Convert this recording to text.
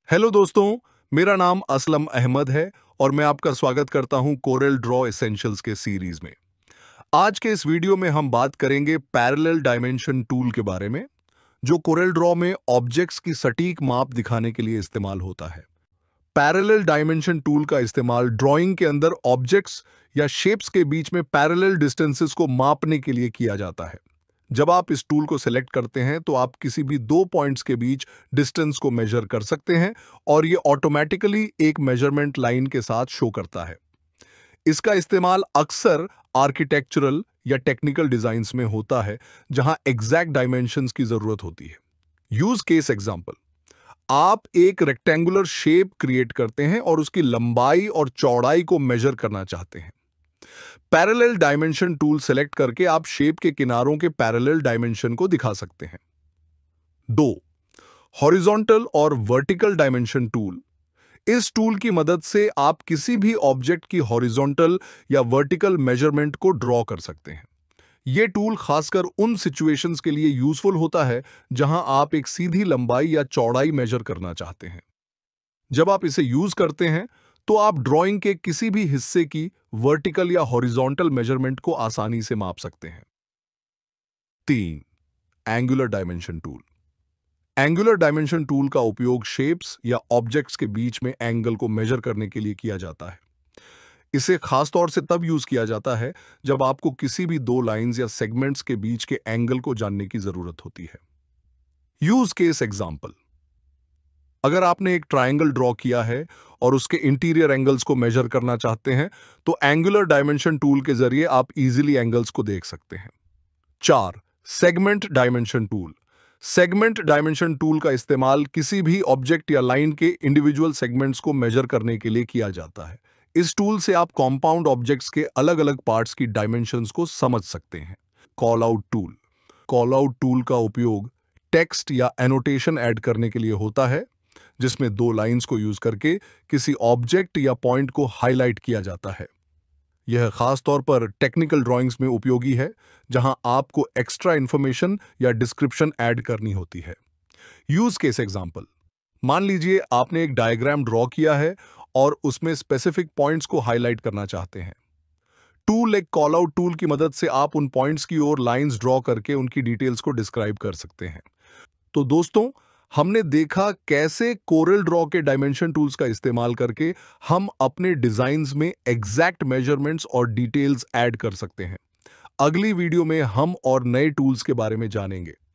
Hello दोस्तों, मेरा नाम असलम अहमद है और मैं आपका स्वागत करता हूं कोरेल ड्रॉ एसेंशियल्स के सीरीज में। आज के इस वीडियो में हम बात करेंगे पैरेलल डायमेंशन टूल के बारे में, जो कोरेल ड्रॉ में ऑब्जेक्ट्स की सटीक माप दिखाने के लिए इस्तेमाल होता है। पैरेलल डायमेंशन टूल का इस्तेमाल ड्राइंग के अंदर ऑब्जेक्ट्स या शेप्स के बीच में पैरेलल डिस्टेंसेस को मापने के लिए किया जाता है। जब आप इस टूल को सिलेक्ट करते हैं तो आप किसी भी दो पॉइंट्स के बीच डिस्टेंस को मेजर कर सकते हैं और ये ऑटोमेटिकली एक मेजरमेंट लाइन के साथ शो करता है। इसका इस्तेमाल अक्सर आर्किटेक्चरल या टेक्निकल डिजाइन्स में होता है, जहां एग्जैक्ट डायमेंशंस की जरूरत होती है। यूज केस एग्जांपल, आप एक रेक्टेंगुलर शेप क्रिएट करते हैं और उसकी लंबाई और चौड़ाई को मेजर करना चाहते हैं। पैरेलल डायमेंशन टूल सेलेक्ट करके आप शेप के किनारों के पैरेलल डायमेंशन को दिखा सकते हैं। 2. हॉरिजॉन्टल और वर्टिकल डायमेंशन टूल। इस टूल की मदद से आप किसी भी ऑब्जेक्ट की हॉरिजॉन्टल या वर्टिकल मेजरमेंट को ड्रॉ कर सकते हैं। यह टूल खासकर उन सिचुएशंस के लिए यूजफुल होता है जहां आप एक सीधी लंबाई या चौड़ाई मेजर करना चाहते हैं। जब आप इसे यूज करते हैं तो आप ड्राइंग के किसी भी हिस्से की वर्टिकल या हॉरिजॉन्टल मेजरमेंट को आसानी से माप सकते हैं। 3. Angular dimension tool. Angular dimension tool का उपयोग शेप्स या ऑब्जेक्ट्स के बीच में एंगल को मेजर करने के लिए किया जाता है। इसे खासतौर से तब यूज किया जाता है जब आपको किसी भी दो लाइंस या सेगमेंट्स के बीच के एंगल को जानने की जरूरत होती है। यूज केस एग्जांपल, अगर आपने एक ट्रायंगल ड्रॉ किया है और उसके इंटीरियर एंगल्स को मेजर करना चाहते हैं तो एंगुलर डायमेंशन टूल के जरिए आप इजीली एंगल्स को देख सकते हैं। 4. Segment dimension tool. Segment dimension tool का इस्तेमाल किसी भी ऑब्जेक्ट या लाइन के इंडिविजुअल सेगमेंट्स को मेजर करने के लिए किया जाता है। इस टूल से आप कॉम्पाउंड ऑब्जेक्ट्स के अलग अलग पार्ट्स की डायमेंशंस को समझ सकते हैं। Callout tool. Callout tool का उपयोग टेक्स्ट या एनोटेशन ऐड करने के लिए होता है, जिसमें दो लाइंस को यूज करके किसी ऑब्जेक्ट या पॉइंट को हाईलाइट किया जाता है। यह खास तौर पर टेक्निकल ड्राइंग्स में उपयोगी है, जहां आपको एक्स्ट्रा इंफॉर्मेशन या डिस्क्रिप्शन ऐड करनी होती है। यूज केस एग्जांपल, मान लीजिए आपने एक डायग्राम ड्रॉ किया है और उसमें स्पेसिफिक पॉइंट्स को हाईलाइट करना चाहते हैं। टूल एक कॉल आउट टूल की मदद से आप उन पॉइंट्स की ओर लाइंस ड्रॉ करके उनकी डिटेल्स को डिस्क्राइब कर सकते हैं। तो दोस्तों, हमने देखा कैसे कोरेल ड्रॉ के डायमेंशन टूल्स का इस्तेमाल करके हम अपने डिजाइन्स में एग्जैक्ट मेजरमेंट्स और डिटेल्स ऐड कर सकते हैं। अगली वीडियो में हम और नए टूल्स के बारे में जानेंगे।